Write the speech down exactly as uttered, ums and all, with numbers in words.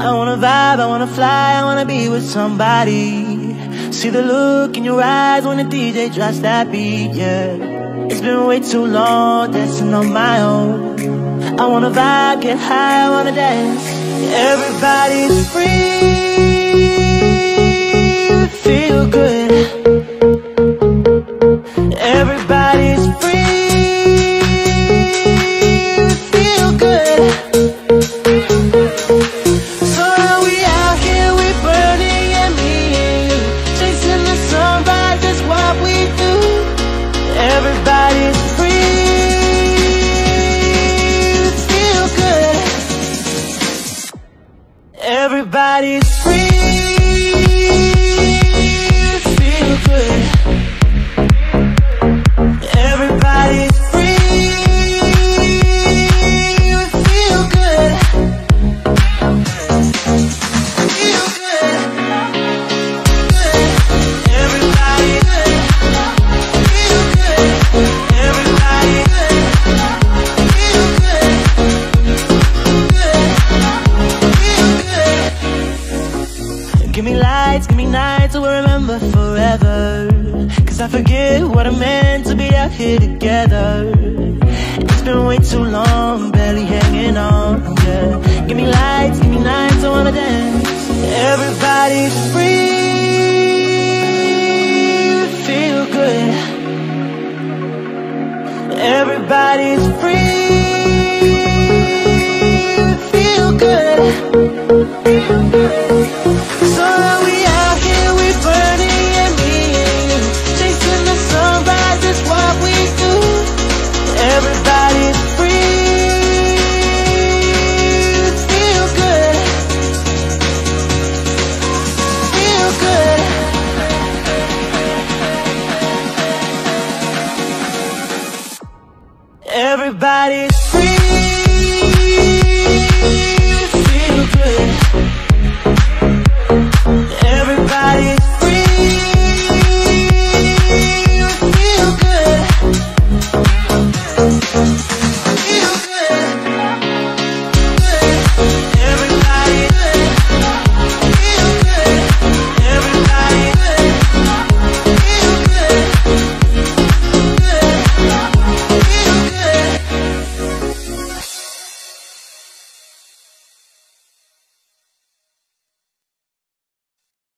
I wanna vibe, I wanna fly, I wanna be with somebody. See the look in your eyes when the D J drops that beat, yeah. It's been way too long dancing on my own. I wanna vibe, get high, I wanna dance. Everybody's free, feel good. Everybody's free, feel good. So now we out here, we burning, and me and you, chasing the sunrise, that's what we do. Everybody's free, feel good. Everybody's free, feel good. Everybody's free, feel good. Feel good. Everybody good. Feel good. Everybody good. Feel good. Good. Feel good. Give me lights, give me nights, so we'll remember forever. Cause I forget what it meant to be out here together. It's been way too long, barely hanging on, yeah. Give me lights, give me nights, I wanna dance. Everybody's free,